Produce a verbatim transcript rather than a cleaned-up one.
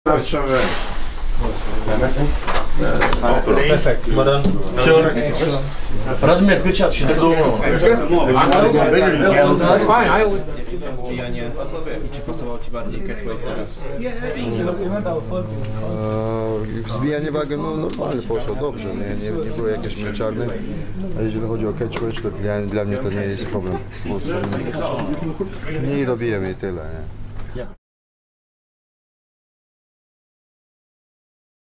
Perfect. Well done. Sure. Размер перчатки так думал. That's fine. I always. Zbijanie. I czy pasował Ci bardziej catchweight teraz? Eee, Wzbijanie wagi no, normalnie poszło, dobrze, nie, nie, nie było jakieś męczarne. A jeżeli chodzi o catchweight, to dla, dla mnie to nie jest problem. Po prostu mniej robiłem i tyle. Nie?